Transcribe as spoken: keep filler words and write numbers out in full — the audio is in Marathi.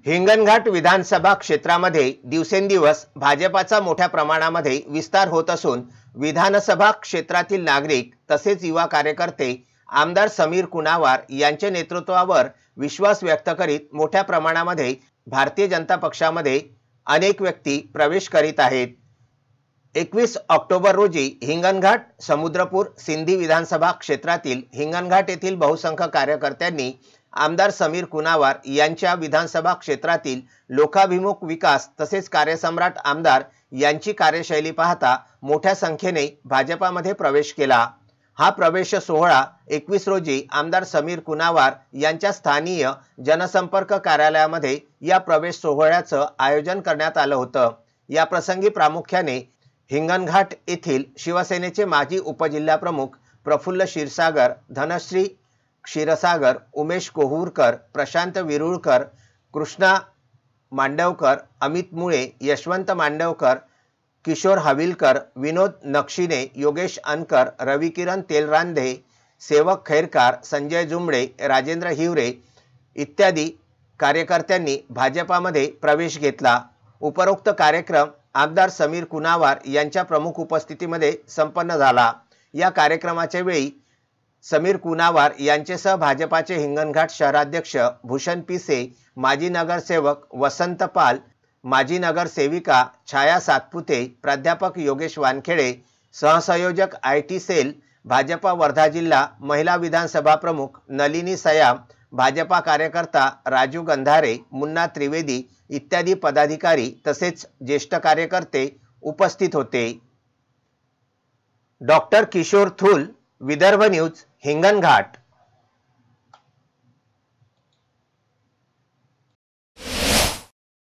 हिंगणघाट विधानसभा क्षेत्रामध्ये दिवसेंदिवस भाजपाचा मोठ्या प्रमाणामध्ये विस्तार होत असून विधानसभा क्षेत्रातील नागरिक तसेच युवा कार्यकर्ते आमदार समीर कुणावार यांच्या नेतृत्वावर विश्वास व्यक्त करीत मोठ्या प्रमाणामध्ये भारतीय जनता पक्षामध्ये अनेक व्यक्ती प्रवेश करीत आहेत। एकवीस ऑक्टोबर रोजी हिंगणघाट समुद्रपूर सिंधी विधानसभा क्षेत्रातील हिंगणघाट येथील बहुसंख्य कार्यकर्त्यांनी आमदार समीर कुणावार यांच्या विधानसभा क्षेत्रातील लोकाभिमुख विकास तसेच कार्यसम्राट आमदार यांची कार्यशैली पाहता मोठ्या संख्येने भाजपामध्ये प्रवेश केला। हा प्रवेश सोहळा एकवीस रोजी आमदार समीर कुणावार यांच्या स्थानीय जनसंपर्क कार्यालयामध्ये या प्रवेश सोहळ्याचं आयोजन करण्यात आलं होतं। या प्रसंगी प्रामुख्याने हिंगणघाट येथील शिवसेनेचे माजी उपजिल्हाप्रमुख प्रफुल्ल क्षीरसागर, धनश्री क्षीरसागर, उमेश कोहूरकर, प्रशांत विरुळकर, कृष्णा मांडवकर, अमित मुळे, यशवंत मांडवकर, किशोर हविलकर, विनोद नक्षिने, योगेश अनकर, रविकिरण तेलरांधे, सेवक खैरकार, संजय जुमडे, राजेंद्र हिवरे इत्यादी कार्यकर्त्यांनी भाजपामध्ये प्रवेश घेतला। उपरोक्त कार्यक्रम आमदार समीर कुणावार यांच्या प्रमुख उपस्थितीमध्ये संपन्न झाला। या कार्यक्रमाच्या वेळी समीर कुणावार यांच्यासह भाजपाचे हिंगणघाट शहराध्यक्ष भूषण पिसे, माजी नगरसेवक वसंत पाल, माजी नगरसेविका छाया सातपुते, प्राध्यापक योगेश वानखेडे, सहसंयोजक I T cell Bhajpa Wardha जिल्हा, महिला विधानसभा प्रमुख नलिनी सयाम, भाजपा कार्यकर्ता राजू गंधारे, मुन्ना त्रिवेदी इत्यादी पदाधिकारी तसेच ज्येष्ठ कार्यकर्ते उपस्थित होते। Doctor Kishor Thul, Vidarbha news, Hinganghat.